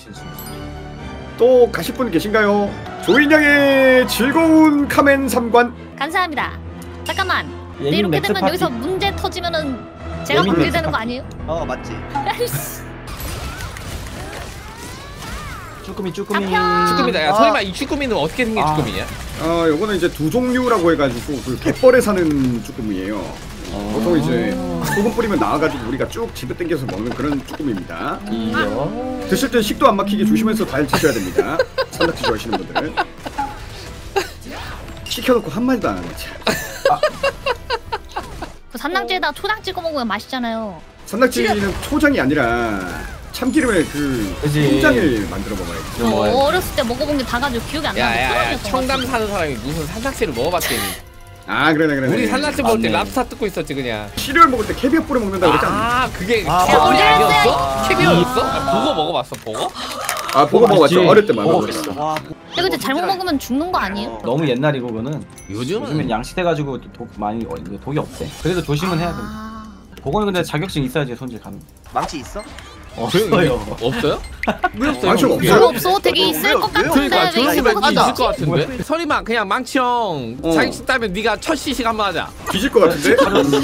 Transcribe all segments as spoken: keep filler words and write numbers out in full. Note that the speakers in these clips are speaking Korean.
진수. 또 가실 분 계신가요? 조인양의 즐거운 카멘 삼관. 감사합니다. 잠깐만. 근데 예민 이렇게 매트 되면 파티. 여기서 문제 터지면은 제가 예민 문제되는 매트 거 아니에요? 어 맞지. 쭈꾸미 쭈꾸미. 잡혀. 쭈꾸미다. 야 아. 설마 이 쭈꾸미는 어떻게 생긴 아. 쭈꾸미냐? 어, 요거는 이제 두 종류라고 해가지고 그 갯벌에 사는 쭈꾸미예요. 어. 보통 이제 소금 뿌리면 나와가지고 우리가 쭉 집에 당겨서 먹는 그런 쭈꾸미입니다. 이요. 드실 땐 식도 안 막히게 조심해서 잘 드셔야 됩니다. 산낙지 좋아하시는 분들은. 시켜놓고 한 마디도 안 하네. 그 산낙지에다 초장 찍어 먹으면 맛있잖아요. 산낙지는 초장이 아니라 참기름에 그 그치. 통장을 만들어 먹어야지. 이거 어, 먹어야지. 어렸을 때 먹어보긴 다 가지고 기억이 안 나는데 야야야 초장이었던 것 청담 같아. 사는 사람이 무슨 산낙지를 먹어봤더니 아 그러네 그러네. 우리 산낙지 먹을 때 맞네. 랍스타 뜯고 있었지 그냥. 시리얼 먹을 때 캐비어 뿌려 먹는다 그랬지 않나? 아 그게 아, 캐비어이 맞아. 아니었어? 아. 캐비어였어? 아, 보고 먹어봤어 보고? 아 보고 맛있지. 먹었죠. 어릴 때만 보고 먹었어. 와. 근데 그때 잘못 먹으면 죽는 거 아니에요? 너무 옛날이고 그거는 요즘은 요즘엔 양식돼가지고 독 많이 어, 이거 독이 없대. 그래도 조심은 해야 돼. 아... 그거는 근데 자격증 있어야지 손질 가능. 망치 있어? 없어요. 없어요? 왜 없어요? 망치 그게? 없어요? 별로 없어. 되게 왜, 있을 것 왜요? 같은데 그러니까 왜 조용히 있을 것 왠지 같아? 있을 것 같은데? 설마 그냥 망치형 어. 자격증 따면 네가 첫 시식 한번 하자. 뒤질 것 같은데?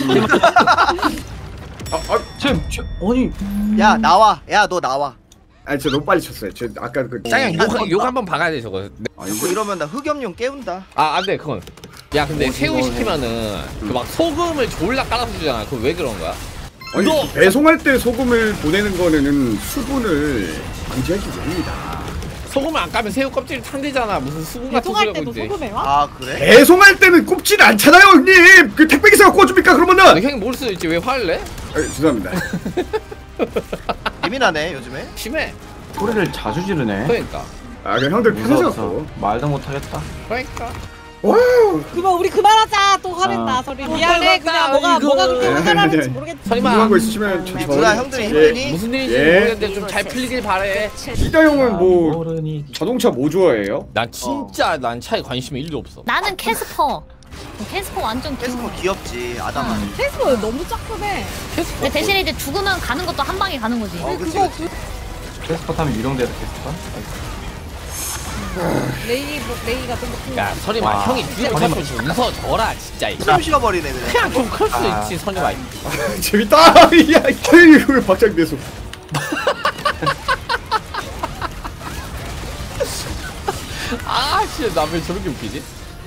아, 아, 쟤, 쟤, 아니 야 나와. 야 너 나와. 아니 저 너무 빨리 쳤어요. 저 아까 그 짱형 아, 욕, 아, 욕 아. 한번 박아야 돼 저거. 아니 자꾸 이러면 나 흑염룡 깨운다. 아 안돼 그건. 야 근데 어, 새우 이거 해. 시키면은 그 막 소금을 졸라 깔아서 주잖아. 그거 왜 그런 거야? 아니 너- 배송할 때 소금을 보내는 거는 수분을 방지하기 위함입니다. 소금을 안 까면 새우 껍질이 탄대잖아. 무슨 수분 같은 소리 배송할 하고 때도 있는데. 소금에 와? 아 그래? 배송할 때는 꼽지는 않잖아요, 형님. 그 택배기사가 꽂줍니까 그러면은? 아, 형이 모를 수도 있지 왜 화를 내? 아, 죄송합니다. 예민하네 요즘에. 심해. 소리를 자주 지르네. 그러니까. 아, 그냥 형들 무서워서 편해져갖고. 말도 못하겠다. 그러니까. 와우. 그만 우리 그만하자. 또 화낸다 아. 소리. 미안해. 그냥 닮았다, 뭐가 이거. 뭐가 그렇게 화가 나는지 네. 모르겠지. 설마 궁금한 거 있으시면 저 저. 누나 형들이 예. 힘드니? 무슨 일인지 예. 모르겠는데 좀 잘 풀리길 바래. 이다 형은 뭐 어른이 자동차 뭐 좋아해요? 난 진짜 난 차에 관심이 일도 없어. 나는 캐스퍼. 캐스퍼 완전 캐스퍼 귀여워. 귀엽지 아담한. 캐스퍼 너무 작네. 근데 대신에 이제 죽으면 가는 것도 한 방에 가는 거지. 어 그치 그거 그치. 캐스퍼 타면 유령돼서 캐스퍼? 레이 뭐 레이 같은 거. 야 설이마 와. 형이 뒤에 설이마. 붙어서 좀 웃어줘라 진짜. 숨 쉬어버리네 그냥. 그냥 좀 클 수도 아. 있지 선이마. 아, 재밌다. 야, 이걸 박장대소. 아 진짜 나 왜 저렇게 웃기지?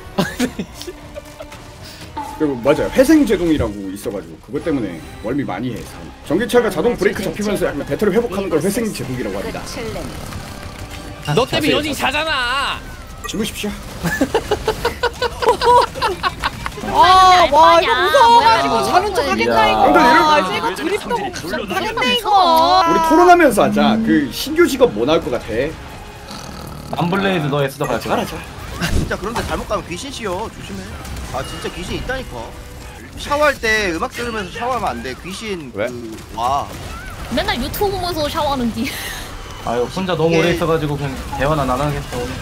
그리고 맞아요. 회생 제동이라고 있어가지고 그것 때문에 멀미 많이 해. 전기차가 자동 브레이크 잡히면서 약간 배터리 회복하는 걸 회생 제동이라고 합니다. 너 때문에 자세히 연이 자잖아. 주무십시오. 아, 와 알 이거 거냐. 무서워가지고 뭐야, 자는 척 뭐야, 하겠다 이거. 이거. 야. 아 이거 드립도 못 하겠네 이거. 우리 토론하면서 하자. 그 신규 직업 뭐 나올 것 같아? 남블레이드 너 에스더 갈 거야? 진짜 그런데 잘못 가면 귀신 씌여 조심해. 아 진짜 귀신 있다니까. 샤워할 때 음악 들으면서 샤워하면 안 돼. 귀신 왜? 그 와. 맨날 유튜브 보면서 샤워하는디. 아유 혼자 너무 이게- 오래 있어가지고 그냥 대화는 안 하겠어 오늘.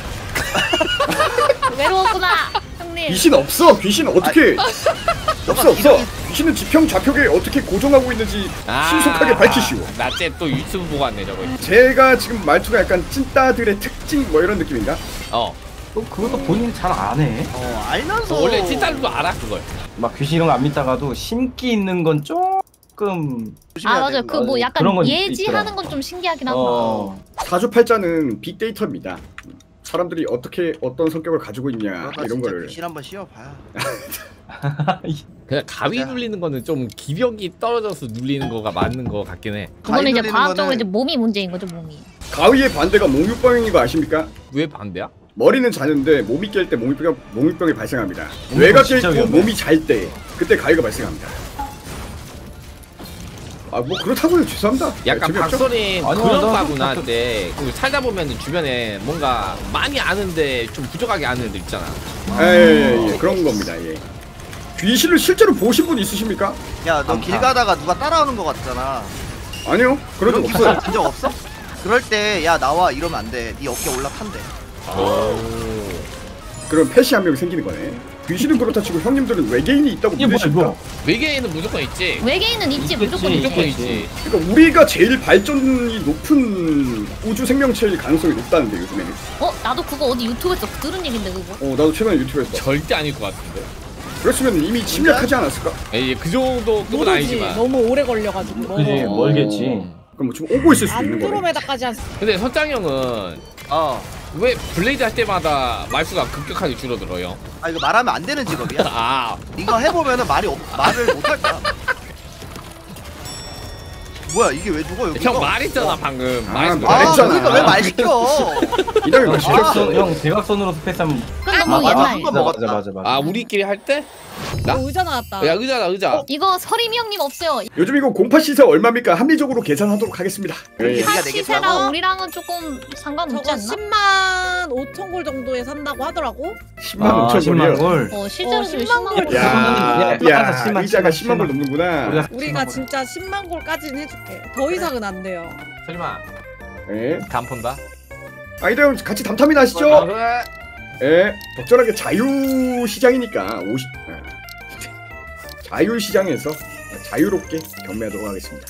외로웠구나 형님. 귀신 없어. 귀신 어떻게? 없어 없어. 기록이- 귀신은 지평 좌표계 어떻게 고정하고 있는지 신속하게 밝히시오. 나쟤 또 유튜브 보고 왔네 저거. 제가 지금 말투가 약간 찐따들의 특징 뭐 이런 느낌인가? 어. 또 그것도 본인이 잘 안 해. 어 알면서. 원래 찐따들도 알아 그걸. 막 귀신 이런 거 안 믿다가도 심기 있는 건 조금 조심해야 아 맞아요. 돼, 그 뭐 맞아요. 약간 그런 건 예지하는 있더라. 건 좀 신기하긴 하다. 어 사주팔자는 빅데이터입니다. 사람들이 어떻게 어떤 성격을 가지고 있냐 그러다 이런 진짜 거를. 귀신 한번 씌워봐야. 그냥 가위 맞아. 눌리는 거는 좀 기력이 떨어져서 눌리는 거가 맞는 거 같긴 해. 그거는 이제 가위 과학적으로 눌리는 이제 몸이 문제인 거죠 몸이. 가위의 반대가 몽유병인 거 아십니까? 왜 반대야? 머리는 자는데 몸이 깰 때 몽유병, 몽유병이 발생합니다. 몽유병 뇌가 진짜 깰고 위험해. 몸이 잘 때 그때 가위가 발생합니다. 아 뭐 그렇다고요. 죄송합니다. 약간 재미없죠? 박서린 아니야, 그런 나 거구나. 그- 때 그 살다 보면 주변에 뭔가 많이 아는데 좀 부족하게 아는 애들 있잖아. 예예예 예, 예, 그런 겁니다. 예. 귀신을 실제로 보신 분 있으십니까? 야 너 많다. 길 가다가 누가 따라오는 거 같잖아. 아니요. 그런 적 그런 없어요. 기분 본적 없어? 그럴 때 야 나와 이러면 안 돼. 네 어깨 올라탄대. 그럼 패시 한 명 생기는 거네. 귀신은 그렇다 치고 형님들은 외계인이 있다고 이게 뭐야, 믿으십니까? 이거? 외계인은 무조건 있지. 외계인은 있지, 있겠지, 무조건 있지. 무조건 있겠지. 있지. 그러니까 우리가 제일 발전이 높은 우주 생명체일 가능성이 높다는데 요즘에는. 어, 나도 그거 어디 유튜브에서 들은 얘긴데 그거. 어 나도 최근에 유튜브에서 봤어. 절대 아닐 것 같은데. 그렇으면 이미 침략하지 않았을까? 에이, 그 정도 급은 모르지. 아니지만. 너무 오래 걸려가지고. 그지 어. 멀겠지. 그럼 뭐 지금 오고 있을 수도 있는 거네. 안드로메다까지 한. 근데 선장 형은 어. 왜 블레이드 할 때마다 말수가 급격하게 줄어들어요? 아 이거 말하면 안 되는 직업이야. 아, 이거 해보면은 말이 없, 말을 못 할 거야. 뭐야 이게 왜 죽어 여기? 형 말했잖아 방금. 아, 말했어. 아 말했잖아. 그러니까 왜 말 시켜? 이당이 말 시켰어. 대각선 형 대각선으로 스페이스하면 그건 아, 너무 맞아, 옛날. 맞아 맞아 맞아 맞아. 아 우리끼리 할 때? 나? 어, 의자 나왔다. 야 의자다 의자. 이거 서림이 형님 없어요. 요즘 이거 공파 시세 얼마입니까? 합리적으로 계산하도록 하겠습니다. 예. 우리가 파 내겠다고? 시세랑 우리랑은 조금 상관없지 저거 않나? 십만 오천 골 정도에 산다고 하더라고. 십만 아, 오천 십만 골이요. 골. 어, 실제로 어, 지금 십만 십만 골. 골. 야, 야, 야, 십만, 의자가 십만, 십만 골 십만. 넘는구나. 우리가 우리가 진짜 십만 골까지는 해줄게. 더 이상은 안 돼요. 설마 예. 간 폰다? 아이들 형 같이 담탐이나 아, 하시죠. 그래. 예. 적절하게 자유 시장이니까 오십. 자유 시장에서 자유롭게 경매하도록 하겠습니다.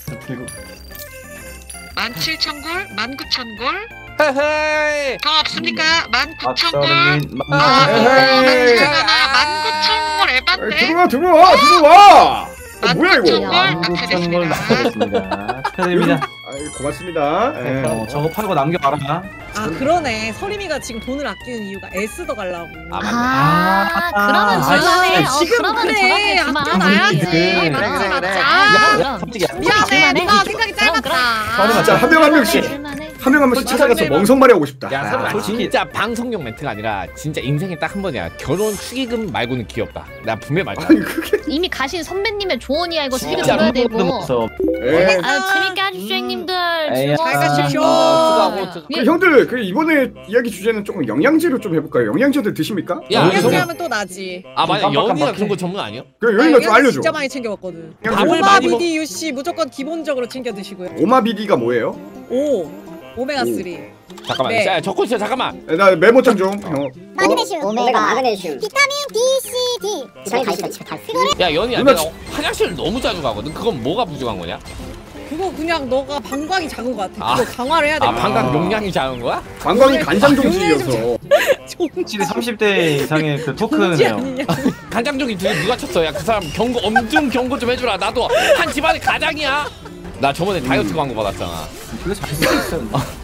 만 칠천 골, 만 구천 골, 헤헤이. 더 없습니까? 만 구천 골. 박서린 아, 에헤이. 이거 괜찮아. 만 구천 골 에이, 에반데. 들어와 들어와 들어와. 어, 뭐야 이거? 만 만 구천 구천 골 나가겠습니다. 축하드립니다. 아이, 고맙습니다. 예. 어, 저거 팔고 남겨봐라. 아 그러네. 서림이가 지금 돈을 아끼는 이유가 에스더 갈라고. 아, 맞네. 아, 그러면 아, 줄만해. 아, 어, 지금 그러면 그래. 저렇게 아껴 줄만하지. 놔야지. 그래, 맞지 그래, 맞지. 그래. 아, 그럼. 솔직히 미안해. 누나 그럼, 생각이 그럼, 짧았다. 진짜 한 명 한 명씩 줄만해. 한 명 한 명씩 찾아가서 멍석말이 하고 싶다. 야, 설마 솔직히- 진짜 방송용 멘트가 아니라 진짜 인생에 딱 한 번이야. 결혼 축의금 말고는 귀엽다. 나 분명히 말했다. 아니 그게. 이미 가신 선배님의 조언이야. 이거 스피드 진짜 들어야 되고. 없어. 예. 아, 재밌게 하십시오, 형님들. 에이, 잘 아, 가십시오. 수고하고 저- 그 형들 그 이번에 이야기 주제는 조금 영양제로 좀 해볼까요? 영양제들 드십니까? 야, 여기서- 이렇게 하면 또 나지. 아 맞아 깜빡깜빡해. 연이가 그런 거 전문 아니야? 그 나 여기가 좀 영양제 알려줘. 진짜 많이 챙겨 먹거든. 밥을 많이 먹. 오마비디 유씨 무조건 기본적으로 챙겨 드시고요. 오마비디가 뭐예요? 오 오메가 삼. 잠깐만. 네. 자 적고 있어 잠깐만. 에, 나 메모장 좀. 형. 마그네슘, 오메가, 마그네슘, 비타민 B, C, D. 집에 다 있어, 집에 다 있어. 야 연이야 누나 내가 화장실 너무 자주 가거든. 그건 뭐가 부족한 거냐? 그거 그냥 너가 방광이 작은 것 같아. 아. 그거 강화를 해야 돼. 아 방광 용량이 작은 거야? 관광이 간장 용량이 종지여서. 확실히 삼십 대 이상의 그 존재 토크네요. 아니냐? 간장종이 뒤에 누가 쳤어? 야 그 사람 경고 엄중 경고 좀 해주라. 나도 한 집안의 가장이야. 나 저번에 다이어트 광고 받았잖아. 그거 잘 쓰고 있어.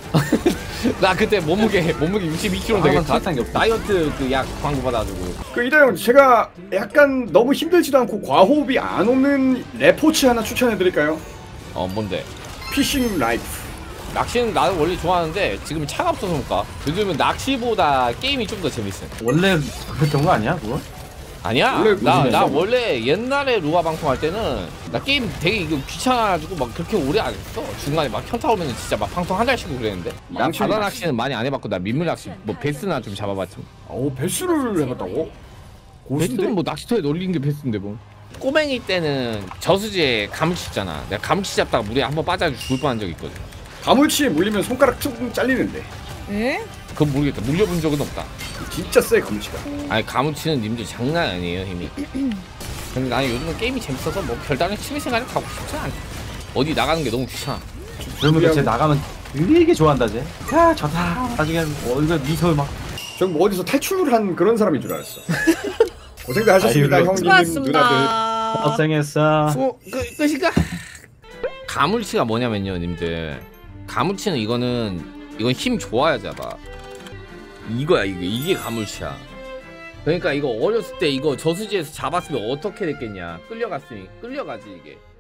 나 그때 몸무게 몸무게 육십이 킬로그램 아, 되게 난 세상에 없다. 다이어트 그 약 광고 받아가지고. 그 이다 형 제가 약간 너무 힘들지도 않고 과호흡이 안 오는 레포츠 하나 추천해드릴까요? 어 뭔데? 피싱 라이프. 낚시는 나는 원래 좋아하는데 지금 차가 없어서 그런가? 요즘은 낚시보다 게임이 좀 더 재밌어. 원래 그랬던 거 아니야 그거? 아니야. 원래 나, 무슨 나 일이야? 원래 옛날에 루아 방송할 때는 나 게임 되게 이거 귀찮아가지고 막 그렇게 오래 안 했어. 중간에 막 현타 오면 진짜 막 방송 한 달 쉬고 그랬는데. 난 낚시- 바다 낚시는 많이 안 해봤고 나 민물 낚시 뭐 베스나 좀 잡아봤지. 오 배수를 해봤다고? 고수인데? 베스는 뭐 낚시터에 놀리는 게 베스인데 뭐. 꼬맹이 때는 저수지에 가물치 있잖아. 내가 가물치 잡다가 물에 한번 빠져가지고 죽을 뻔한 적이 있거든. 가물치에 물리면 손가락 쭉 잘리는데. 에? 그건 모르겠다. 물려본 적은 없다. 진짜 세 가물치가. 아니 가물치는 님들 장난 아니에요 힘이. 근데 나는 요즘은 게임이 재밌어서 뭐 별다른 취미생활을 가고 싶지 않아. 어디 나가는 게 너무 귀찮아. 그러면 쟤 나가면 되게 좋아한다 쟤. 야 좋다. 나중에 얼굴 미소 막. 전 뭐 어디서 탈출한 그런 사람인 줄 알았어. 고생들 하셨습니다 아이고, 형님 누나들. 수고하셨습니다. 고생했어. 뭐 그, 끝인가? 가물치가 뭐냐면요 님들. 가물치는 이거는 이건 힘 좋아야 잡아. 이거야 이게 이게 가물치야. 그러니까 이거 어렸을 때 이거 저수지에서 잡았으면 어떻게 됐겠냐. 끌려갔으니 끌려가지 이게.